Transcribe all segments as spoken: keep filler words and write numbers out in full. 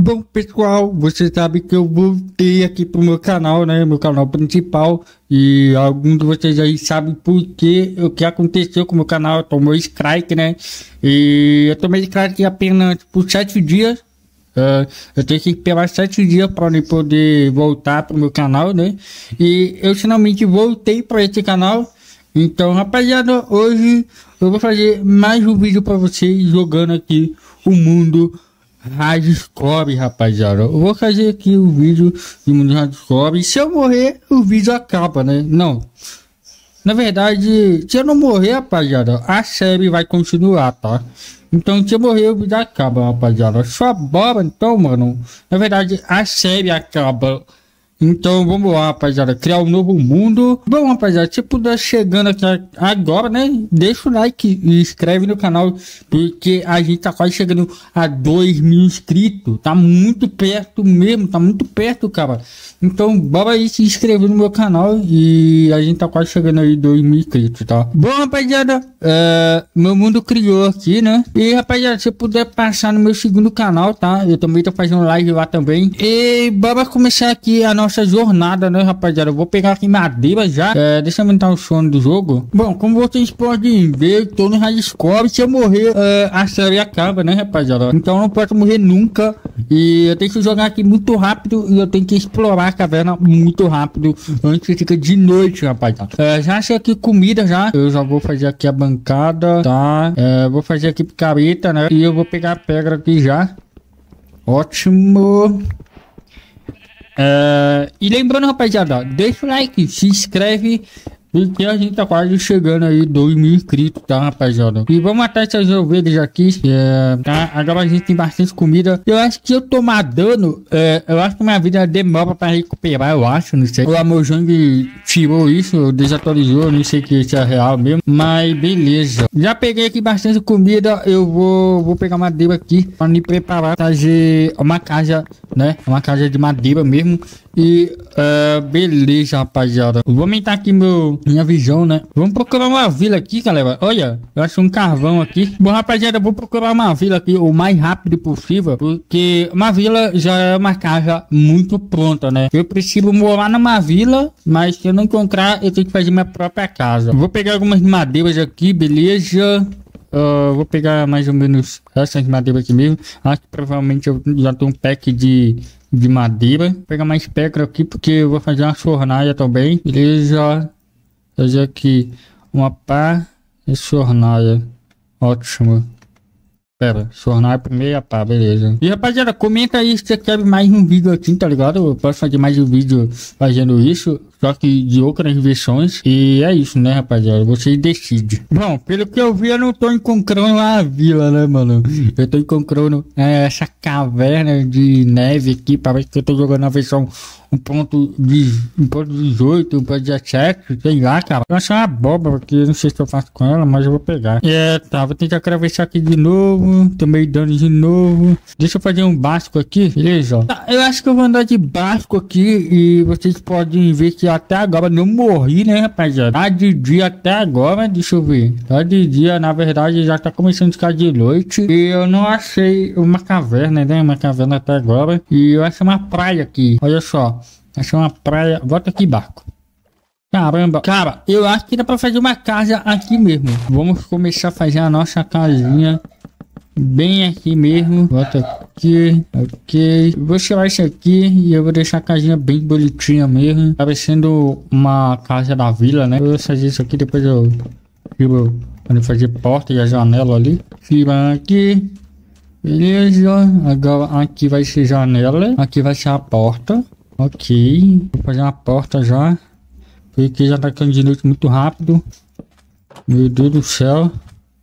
Bom, pessoal, você sabe que eu voltei aqui pro meu canal, né? Meu canal principal. E alguns de vocês aí sabem por que, o que aconteceu com o meu canal. Eu tomei strike, né? E eu tomei strike apenas por sete dias. Uh, eu tenho que esperar sete dias para poder voltar pro meu canal, né? E eu finalmente voltei para esse canal. Então, rapaziada, hoje eu vou fazer mais um vídeo para vocês jogando aqui o mundo Hardcore, rapaziada. Eu vou fazer aqui o vídeo do mundo Hardcore. Se eu morrer, o vídeo acaba, né? Não. Na verdade, se eu não morrer, rapaziada, a série vai continuar, tá? Então, se eu morrer, o vídeo acaba, rapaziada. Só bora, então, mano. Na verdade, a série acaba. Então vamos lá, rapaziada, criar um novo mundo. Bom, rapaziada, se puder chegando aqui agora, né, deixa o like e inscreve no canal, porque a gente tá quase chegando a dois mil inscritos. Tá muito perto mesmo, tá muito perto, cara. Então bora aí se inscrever no meu canal e a gente tá quase chegando aí dois mil inscritos, tá? Bom, rapaziada, é, meu mundo criou aqui, né? E, rapaziada, se puder passar no meu segundo canal, tá? Eu também tô fazendo live lá também. E bora começar aqui a nossa jornada, né, rapaziada? Eu vou pegar aqui madeira já. É, deixa eu aumentar o som do jogo. Bom, como vocês podem ver, tô no Hardcore. Se eu morrer, é, a série acaba, né, rapaziada? Então eu não posso morrer nunca. E eu tenho que jogar aqui muito rápido e eu tenho que explorar a caverna muito rápido antes que fica de noite, rapaziada. É, já achei aqui comida já. Eu já vou fazer aqui a bancada, tá? É, vou fazer aqui picareta, né? E eu vou pegar a pedra aqui já. Ótimo. É, e lembrando, rapaziada, deixa o like, se inscreve, porque a gente tá quase chegando aí dois mil inscritos, tá, rapaziada? E vamos matar essas ovelhas aqui, é, tá? Agora a gente tem bastante comida. Eu acho que se eu tomar dano, é, eu acho que minha vida demora pra recuperar, eu acho, não sei. O Amojang tirou isso, desatualizou, não sei que isso é real mesmo. Mas beleza. Já peguei aqui bastante comida, eu vou, vou pegar madeira aqui pra me preparar, fazer uma casa, né? Uma casa de madeira mesmo. E uh, beleza, rapaziada. Vou aumentar aqui meu, minha visão, né? Vamos procurar uma vila aqui, galera. Olha, eu acho um carvão aqui. Bom, rapaziada, vou procurar uma vila aqui o mais rápido possível, porque uma vila já é uma casa muito pronta, né? Eu preciso morar numa vila, mas se eu não encontrar, eu tenho que fazer minha própria casa. Vou pegar algumas madeiras aqui, beleza. Uh, vou pegar mais ou menos essas madeiras aqui mesmo. Acho que provavelmente eu já tenho um pack de de madeira. Vou pegar mais pedra aqui porque eu vou fazer uma fornalha também. Beleza. Fazer aqui uma pá e fornalha. Ótimo. Pera, fornalha primeiro e a pá, beleza. E rapaziada, comenta aí se você quer mais um vídeo aqui, tá ligado? Eu posso fazer mais um vídeo fazendo isso, só que de outras versões. E é isso, né, rapaziada? Vocês decidem. Bom, pelo que eu vi, eu não tô encontrando uma vila, né, mano? Eu tô encontrando é, essa caverna de neve aqui. Parece que eu tô jogando a versão um ponto dezoito, um ponto dezessete, sei lá, cara. Eu achei uma abóbora aqui, eu não sei se eu faço com ela, mas eu vou pegar. É, tá, vou tentar atravessar aqui de novo. Tomei dano de novo. Deixa eu fazer um basco aqui, beleza? Tá, eu acho que eu vou andar de basco aqui e vocês podem ver que até agora não morri, né, rapaziada? Tá de dia até agora, deixa eu ver. Tá de dia, na verdade, já tá começando a ficar de noite. E eu não achei uma caverna, né? Uma caverna até agora. E eu achei uma praia aqui, olha só. Achei uma praia. Volta aqui, barco. Caramba. Cara, eu acho que dá pra fazer uma casa aqui mesmo. Vamos começar a fazer a nossa casinha bem aqui mesmo. Volta aqui. Ok. Vou tirar isso aqui e eu vou deixar a casinha bem bonitinha mesmo. Parecendo uma casa da vila, né? Eu vou fazer isso aqui, depois eu tiro para fazer porta e a janela ali. Tira aqui. Beleza. Agora aqui vai ser janela. Aqui vai ser a porta. Ok, vou fazer uma porta já, porque já tá ficando de noite muito rápido. Meu Deus do céu.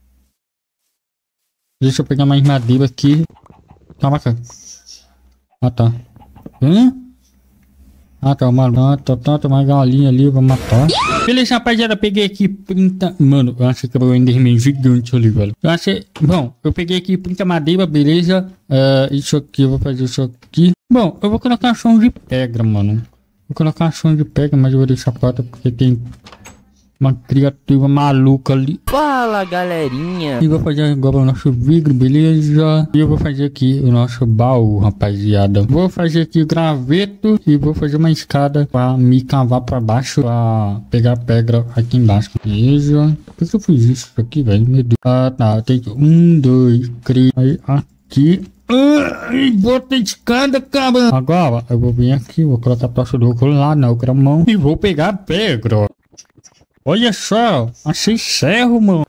Deixa eu pegar mais madeira aqui. Caraca. Ah, tá. Hum? Ah, tá, uma tá, tá, uma galinha ali, vou matar. Beleza, rapaziada, peguei aqui trinta... Mano, eu achei que era um enderman gigante ali, velho. Eu achei... Bom, eu peguei aqui trinta madeira, beleza. Uh, isso aqui, eu vou fazer isso aqui. Bom, eu vou colocar chão de pedra, mano. Vou colocar chão de pedra, mas eu vou deixar a porta porque tem uma criatura maluca ali. Fala, galerinha. E vou fazer agora o nosso vidro, beleza? E eu vou fazer aqui o nosso baú, rapaziada. Vou fazer aqui o graveto e vou fazer uma escada pra me cavar pra baixo, pra pegar pedra aqui embaixo. Beleza? Por que eu fiz isso aqui, velho? Meu Deus. Ah, tá. Tem um, dois, três. Aí, aqui. Ai, bota a escada, cara. Agora eu vou vir aqui, vou colocar a tocha do lá na outra mão e vou pegar pedra. Olha só, achei ferro, mano.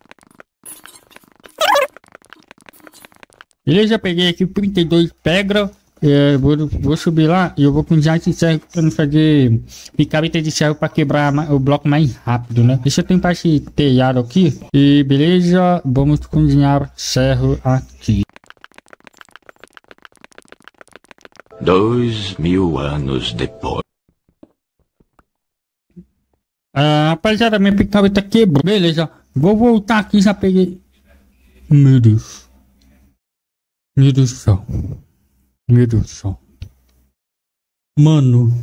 Beleza, peguei aqui trinta e dois pedras. É, vou, vou subir lá e eu vou com esse ferro pra não fazer picareta de ferro pra quebrar o bloco mais rápido, né? Deixa eu tentar esse telhado aqui. E beleza, vamos cozinhar ferro aqui. Dois mil anos depois. Ah, rapaziada, minha picareta quebrou. Beleza, vou voltar aqui, já peguei. Meu Deus. Meu Deus do céu. Meu Deus do céu. Mano.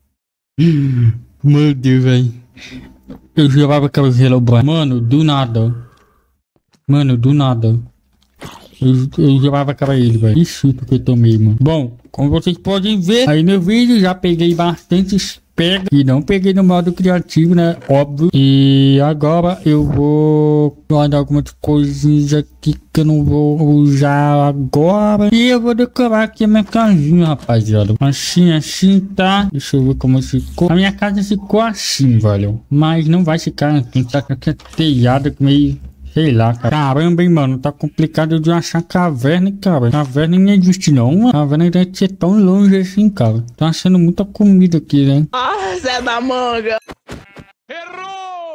Meu Deus, velho. Eu jurava que era relógio. Mano, do nada. Mano, do nada. Eu, eu jurava que era ele, velho. Que susto que eu tomei, mano. Bom, como vocês podem ver aí no vídeo, já peguei bastante pedra. E não peguei no modo criativo, né? Óbvio. E agora eu vou guardar algumas coisinhas aqui que eu não vou usar agora. E eu vou decorar aqui a minha casinha, rapaziada. Assim, assim, tá? Deixa eu ver como ficou. A minha casa ficou assim, velho. Mas não vai ficar assim. Tá com aqui telhado meio... Sei lá, cara. Caramba, hein, mano. Tá complicado de achar caverna, cara. Caverna não existe, não, mano. Caverna deve ser tão longe assim, cara. Tô achando muita comida aqui, né? Ah, Zé da Manga. Errou!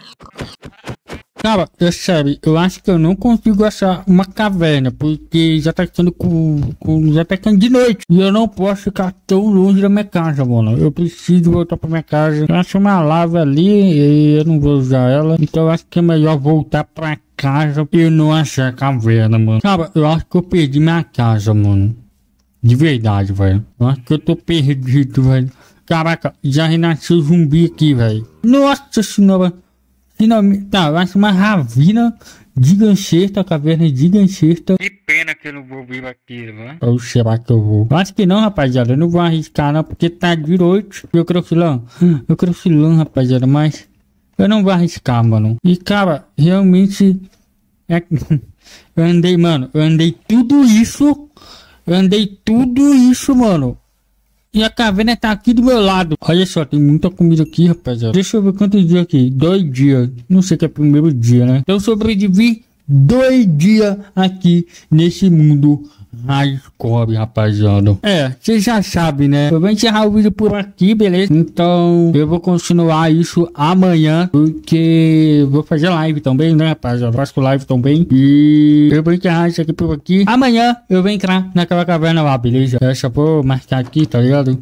Cara, é sério. Eu acho que eu não consigo achar uma caverna. Porque já tá ficando com, com... Já tá ficando de noite. E eu não posso ficar tão longe da minha casa, mano. Eu preciso voltar pra minha casa. Eu acho uma lava ali e eu não vou usar ela. Então eu acho que é melhor voltar pra casa e não achar caverna, mano. Cara, eu acho que eu perdi minha casa, mano. De verdade, velho. Eu acho que eu tô perdido, velho. Caraca, já renasceu zumbi aqui, velho. Nossa senhora. Finalmente, tá, eu acho uma ravina gigantesca, caverna gigantesca. Que pena que eu não vou vir aqui, né? Ou será que eu vou? Eu acho que não, rapaziada, eu não vou arriscar não, porque tá de noite. Eu quero filão, eu quero filão, rapaziada, mas eu não vou arriscar, mano. E cara, realmente, é... eu andei, mano, eu andei tudo isso, eu andei tudo isso, mano. E a caverna tá aqui do meu lado. Olha só, tem muita comida aqui, rapaziada. Deixa eu ver quantos dias aqui. Dois dias. Não sei que é o primeiro dia, né? Eu sobrevivi dois dias aqui nesse mundo hardcore, rapaziada. É, você já sabe, né? Eu vou encerrar o vídeo por aqui, beleza? Então, eu vou continuar isso amanhã, porque vou fazer live também, né, rapaziada? Eu faço live também. E eu vou encerrar isso aqui por aqui. Amanhã eu vou entrar naquela caverna lá, beleza? Eu só vou marcar aqui, tá ligado?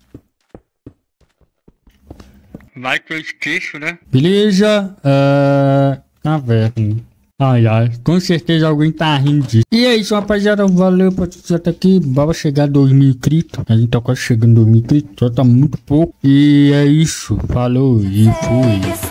Vai que eu esqueço, né? Beleza? Uh, caverna. Ai, ai, com certeza alguém tá rindo disso. E é isso, rapaziada, valeu por assistir até aqui. Bora chegar a dois mil inscritos. A gente tá quase chegando a dois mil inscritos, só tá muito pouco. E é isso, falou e fui.